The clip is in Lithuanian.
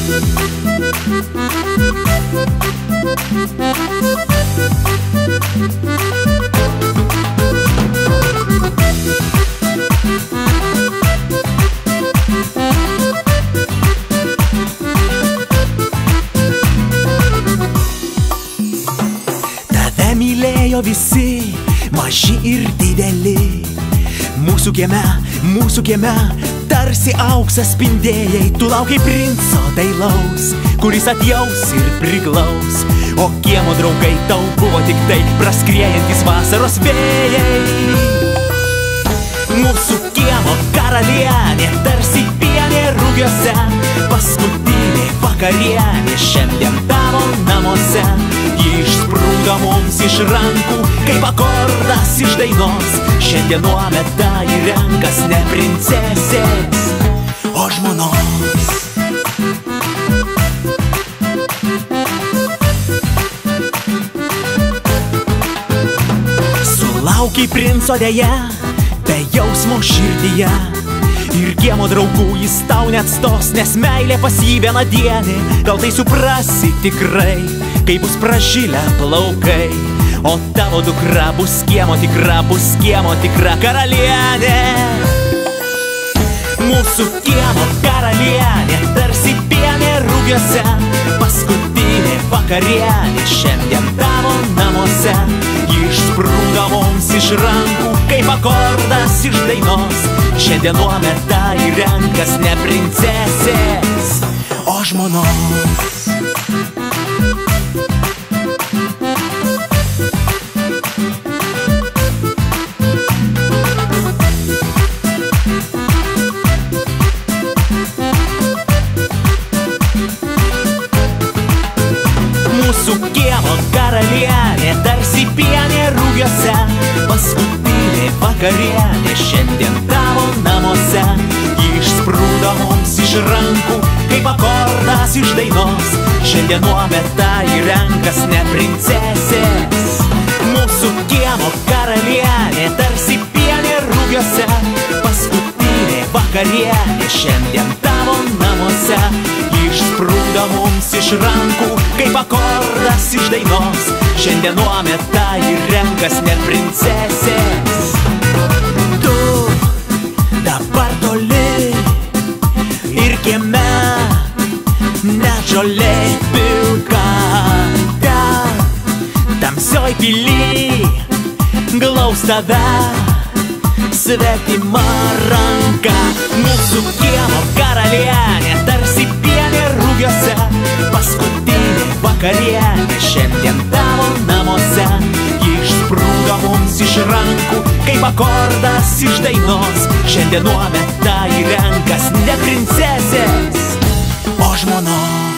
Tave mylėjo visi, maži ir dideli. Mūsų kieme, tarsi auksas spindėjai. Tu laukai princo dailaus, kuris atjaus ir priglaus. O kiemo draugai tau buvo tik tai praskriejantis vasaros vėjai. Mūsų kiemo karalienė, tarsi pienė rugiuose. Paskutinė vakarienė šiandien tavo namuose. Ji išsprūdo mums iš rankų, kaip akordas iš dainos. Šiandien nuometa į rankas ne princesės, o žmonos. Sulaukiai princo dėja, be jausmo širdyje. Ir kiemo draugų jis tau neatstos, nes meilė pas jį vienadienė. Gal tai suprasi tikrai, kai bus pražilę plaukai. O tavo dukra bus kiemo tikra karalienė. Mūsų kiemo karalienė, tarsi pienė rugiuose. Paskutinė vakarienė šiandien tavo namuose. Ji išsprūdo mums iš rankų, kaip akordas iš dainos. Šiandien nuometa į rankas ne princesės, o žmonos. Mūsų kiemo karalienė, tarsi pienė rugiuose. Paskutinė vakarienė šiandien tavo namuose. Ji išsprūdo mums iš rankų, kaip akordas iš dainos. Šiandien nuometa į rankas ne princesės. Mūsų kiemo karalienė, tarsi pienė rugiuose. Paskutinė vakarienė šiandien tavo namuose. Išsprūdo mums iš rankų, kaip akordas iš dainos. Šiandien nuometa į rankas ne princesės. Tu dabar toli ir kieme, net žolė pilka. Tamsioj pily glaus tave svetima ranka. Mūsų kiemo karalienė, tarsi pienė rugiuose. Paskutinė vakarienė šiandien tavo namuose. Ji išsprūdo mums iš rankų, kaip akordas iš dainos. Šiandien nuometa į rankas ne princesės, o žmonos.